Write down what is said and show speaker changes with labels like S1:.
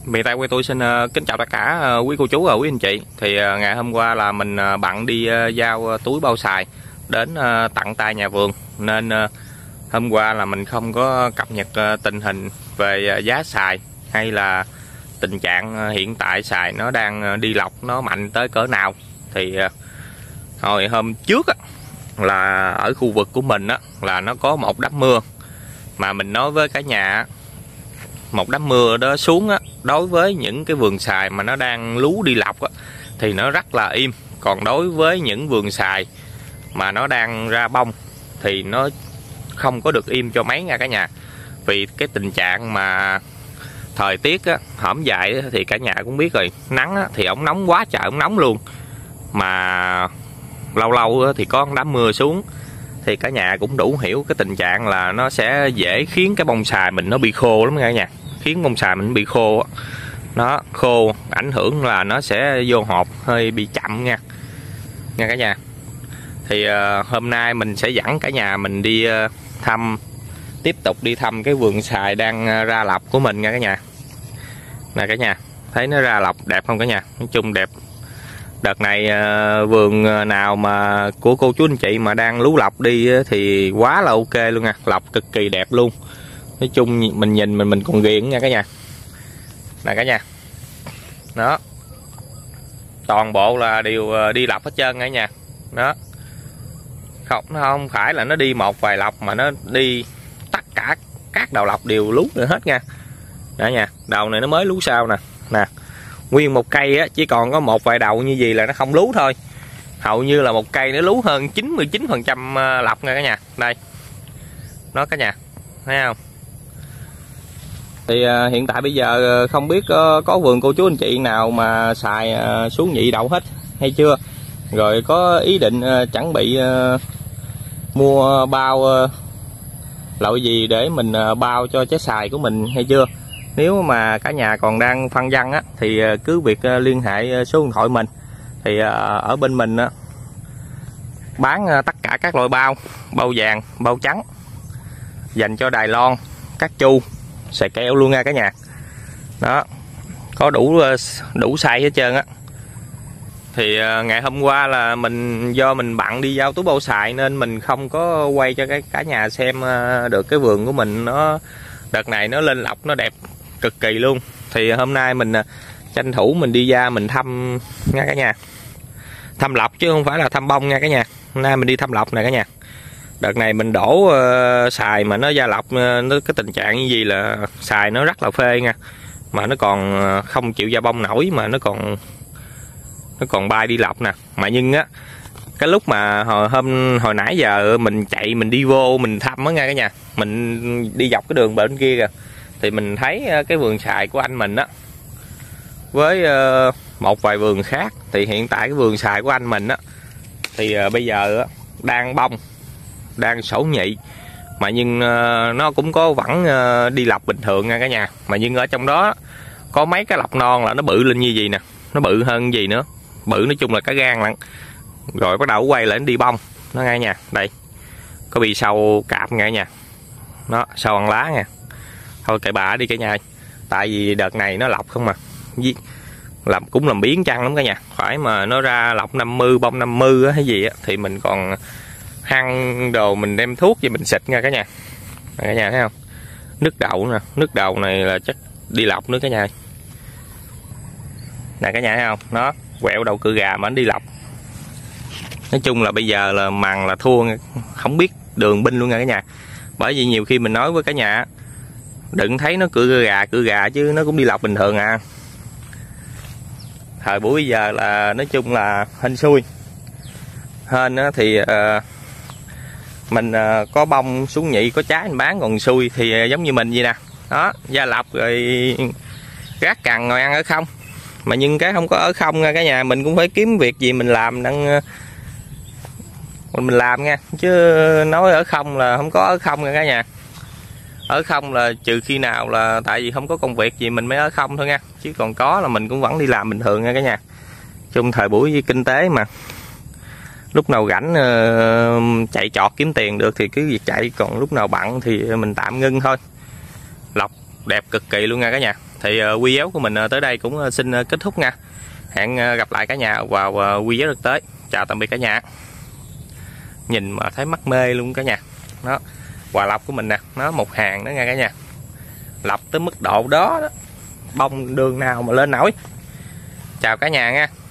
S1: Miền Tây quê tôi xin kính chào tất cả quý cô chú và quý anh chị. Thì ngày hôm qua là mình bận đi giao túi bao xài đến tận tay nhà vườn, nên hôm qua là mình không có cập nhật tình hình về giá xài hay là tình trạng hiện tại xài nó đang đi lọc nó mạnh tới cỡ nào. Thì hồi hôm trước là ở khu vực của mình là nó có một đám mưa, mà mình nói với cả nhà một đám mưa đó xuống đối với những cái vườn xài mà nó đang lú đi lọc thì nó rất là im. Còn đối với những vườn xài mà nó đang ra bông thì nó không có được im cho mấy nha cả nhà. Vì cái tình trạng mà thời tiết hổm dài thì cả nhà cũng biết rồi, nắng thì ổng nóng quá trời ổng nóng luôn, mà lâu lâu thì có đám mưa xuống thì cả nhà cũng đủ hiểu cái tình trạng là nó sẽ dễ khiến cái bông xài mình nó bị khô lắm cả nhà. Khiến bông xài mình bị khô, nó khô ảnh hưởng là nó sẽ vô hộp hơi bị chậm nha cả nhà. Thì hôm nay mình sẽ dẫn cả nhà mình đi tiếp tục đi thăm cái vườn xài đang ra lọc của mình nha cả nhà. Nè cả nhà, thấy nó ra lọc đẹp không cả nhà? Nói chung đẹp. Đợt này vườn nào mà của cô chú anh chị mà đang lú lọc đi thì quá là ok luôn nha, lọc cực kỳ đẹp luôn. Nói chung mình nhìn mình còn ghiền nha cả nhà. Nè cả nhà, đó toàn bộ là đều đi lọc hết trơn cả nhà. Đó, nó không phải là nó đi một vài lọc mà nó đi tất cả các đầu lọc đều lú nữa hết nha. Đó nha, đầu này nó mới lú sao nè. Nè, nguyên một cây chỉ còn có một vài đầu như gì là nó không lú thôi. Hầu như là một cây nó lú hơn 99% lọc nha cả nhà. Đây, nó cả nhà thấy không? Thì hiện tại bây giờ không biết có vườn cô chú anh chị nào mà xài xuống nhị đậu hết hay chưa, rồi có ý định chuẩn bị mua bao loại gì để mình bao cho trái xài của mình hay chưa. Nếu mà cả nhà còn đang phân vân thì cứ việc liên hệ số điện thoại mình. Thì ở bên mình bán tất cả các loại bao, bao vàng, bao trắng, dành cho Đài Loan, các chu, xài keo luôn nha cả nhà. Đó, có đủ size hết trơn á. Thì ngày hôm qua là do mình bận đi giao túi bao xài nên mình không có quay cho cả nhà xem được cái vườn của mình nó đợt này nó lên lọc nó đẹp cực kỳ luôn. Thì hôm nay mình tranh thủ mình đi ra mình thăm nha cả nhà. Thăm lọc chứ không phải là thăm bông nha cả nhà. Hôm nay mình đi thăm lọc nè cả nhà. Đợt này mình đổ xài mà nó ra lọc, nó cái tình trạng như gì là xài nó rất là phê nha. Mà nó còn không chịu ra bông nổi, mà nó còn bay đi lọc nè. Mà nhưng cái lúc mà hồi nãy giờ mình chạy mình đi vô mình thăm nha cả nhà, mình đi dọc cái đường bên kia kìa, thì mình thấy cái vườn xài của anh mình với một vài vườn khác. Thì hiện tại cái vườn xài của anh mình thì bây giờ đang bông, đang sổ nhị, mà nhưng nó cũng có vẫn đi lọc bình thường nha cả nhà. Mà nhưng ở trong đó có mấy cái lọc non là nó bự lên như gì nè, nó bự hơn gì nữa, bự nói chung là cả gan lận. Rồi bắt đầu quay lại nó đi bông nó ngay nha. Đây có bị sâu cạp ngay nha, nó sâu ăn lá nha. Thôi kệ bà đi cả nhà, tại vì đợt này nó lọc không mà cũng làm biến chăng lắm cả nhà. Phải mà nó ra lọc 50 bông 50 hay gì thì mình còn hăng đồ mình đem thuốc gì mình xịt nha cả nhà. Cả nhà thấy không? Nước đậu nè, nước đậu này là chắc đi lọc nữa cả nhà. Nè cả nhà thấy không? Nó quẹo đầu cự gà mà nó đi lọc. Nói chung là bây giờ là mằng là thua, không biết đường binh luôn nha cả nhà. Bởi vì nhiều khi mình nói với cả nhà đừng thấy nó cự gà chứ nó cũng đi lọc bình thường à. Thời buổi bây giờ là nói chung là hên xui. Hên thì mình có bông xuống nhị, có trái mình bán, còn xui thì giống như mình vậy nè. Đó, gia lọc rồi gác cằn ngồi ăn ở không. Mà nhưng cái không có ở không nha cả nhà, mình cũng phải kiếm việc gì mình làm mình làm nha, chứ nói ở không là không có ở không nha cả nhà. Ở không là trừ khi nào là tại vì không có công việc gì mình mới ở không thôi nha, chứ còn có là mình cũng vẫn đi làm bình thường nha cả nhà. Trong thời buổi kinh tế mà, lúc nào rảnh chạy trọt kiếm tiền được thì cứ việc chạy, còn lúc nào bận thì mình tạm ngưng thôi. Lọc đẹp cực kỳ luôn nha cả nhà. Thì video của mình tới đây cũng xin kết thúc nha. Hẹn gặp lại cả nhà vào video thực tế. Chào tạm biệt cả nhà. Nhìn mà thấy mắc mê luôn cả nhà. Đó, quà lọc của mình nè, nó một hàng đó nha cả nhà. Lọc tới mức độ đó, bông đường nào mà lên nổi. Chào cả nhà nha.